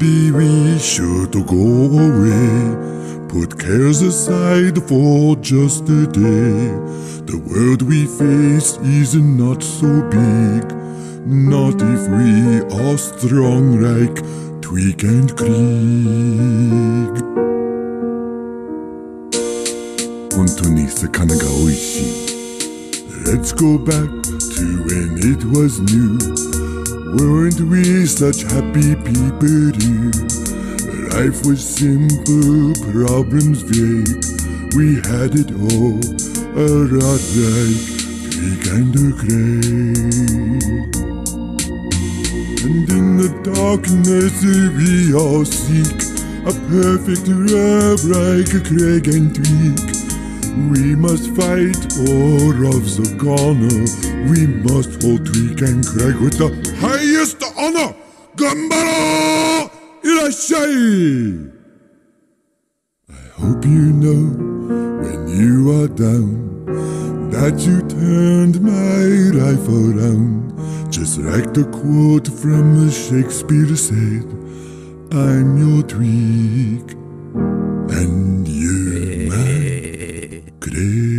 Maybe we should go away, put cares aside for just a day. The world we face is not so big, not if we are strong like Tweek and Krieg. 本当に魚が美味しい。Let's go back to when it was new. Weren't we such happy people too? Life was simple, problems vague. We had it all, a lot like Tweek and Krieg. And in the darkness we all seek a perfect love like Krieg and Tweek. We must fight all of the corner. We must hold Tweek and Krieg with the highest honor. Gambara! Irashai! I hope you know when you are down that you turned my life around. Just like the quote from Shakespeare said, I'm your Tweek and you're my Krieg.